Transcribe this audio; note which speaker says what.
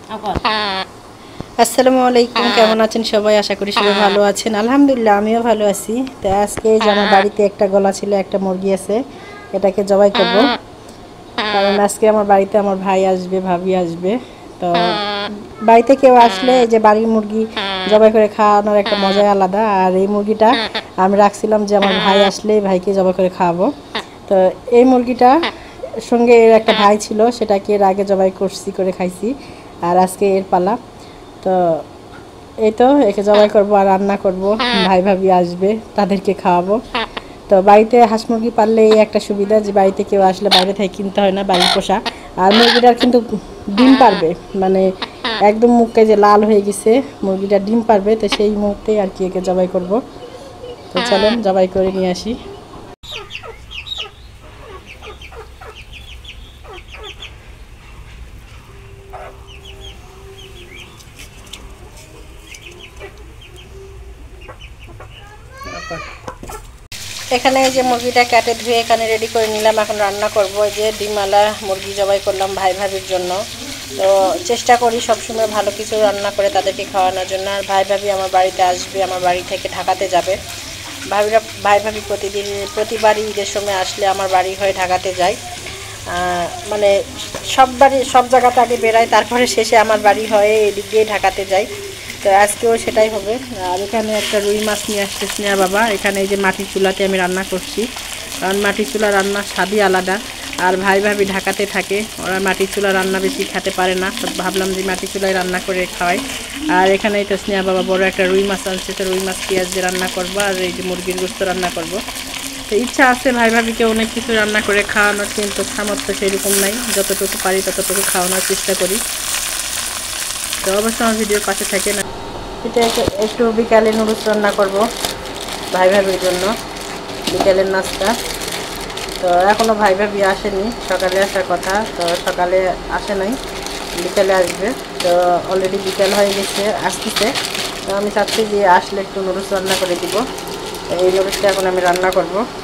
Speaker 1: আসসালামু আলাইকুম, কেমন আছেন সবাই? আশা করি সবাই ভালো আছেন। আলহামদুলিল্লাহ আমিও ভালো আছি। তো আজকে এই যে আমার বাড়িতে একটা গলা ছিল, একটা মুরগি আছে, এটাকে জবাই করব। কারণ আজকে আমার বাড়িতে আমার ভাই আসবে, ভাবি আসবে। তো বাড়িতে কেউ আসলে এই যে বাড়ির মুরগি জবাই করে খাওয়ানোর একটা মজাই আলাদা। আর এই মুরগিটা আমি রাখছিলাম যে আমার ভাই আসলে ভাইকে জবাই করে খাওয়াবো। তো এই মুরগিটা সঙ্গে এর একটা ভাই ছিল, সেটাকে এর আগে জবাই করে খাইছি। আর আজকে এর পালা। তো এই তো একে জবাই করবো আর রান্না করব, ভাই ভাবি আসবে, তাদেরকে খাওয়াবো। তো বাড়িতে হাঁস মুরগি পাললে এই একটা সুবিধা যে বাড়িতে কেউ আসলে বাইরে থেকে কিনতে হয় না, বাড়ির পোষা। আর মুরগিটার কিন্তু ডিম পারবে, মানে একদম মুখে যে লাল হয়ে গেছে, মুরগিটা ডিম পারবে। তো সেই মুহূর্তে আর কি একে জবাই করব। তো চলেন জবাই করে নিয়ে আসি। এখানে এই যে মুরগিটা কেটে ধুয়ে এখানে রেডি করে নিলাম। এখন রান্না করব। এই যে ডিমওয়ালা মুরগি জবাই করলাম ভাই ভাবির জন্য। তো চেষ্টা করি সবসময় ভালো কিছু রান্না করে তাদেরকে খাওয়ানোর জন্য। আর ভাই ভাবি আমার বাড়িতে আসবে, আমার বাড়ি থেকে ঢাকাতে যাবে। ভাই ভাবি প্রতিবারই ঈদের সময় আসলে আমার বাড়ি হয়ে ঢাকাতে যায়। মানে সব জায়গাতে আগে বেড়ায়, তারপরে শেষে আমার বাড়ি হয়ে এদিক দিয়ে ঢাকাতে যায়। তো আজকেও সেটাই হবে। আর এখানে একটা রুই মাছ নিয়ে আসছে স্নেহা বাবা। এখানে এই যে মাটির চুলাতে আমি রান্না করছি, কারণ মাটির চুলা রান্নার স্বাদই আলাদা। আর ভাই ভাবি ঢাকাতে থাকে, ওরা মাটির চুলা রান্না বেশি খেতে পারে না, তো ভাবলাম যে মাটির চুলায় রান্না করে খাওয়াই। আর এখানে তো স্নেহা বাবা বড় একটা রুই মাছ আনছে, তো রুই মাছ পেঁয়াজ দিয়ে রান্না করবো। আর এই যে মুরগির গোস্ত রান্না করব। তো ইচ্ছা আছে ভাই ভাবিকে অনেক কিছু রান্না করে খাওয়ানোর, কিন্তু সামর্থ্য সেরকম নাই। যতটুকু পারি ততটুকু খাওয়ানোর চেষ্টা করি। তো অবশ্যই আমার ভিডিওর পাশে থাকে না। এটা একটু বিকালে নুডলস রান্না করব ভাই ভাবির জন্য, বিকালের নাস্তা। তো এখনও ভাই ভাবি আসেনি, সকালে আসার কথা, তো সকালে আসে নাই, বিকালে আসবে। তো অলরেডি বিকাল হয়ে গেছে, আসতেছে। তো আমি চাচ্ছি যে আসলে একটু নুডলস রান্না করে দিব। এই নুডলসটা এখন আমি রান্না করব।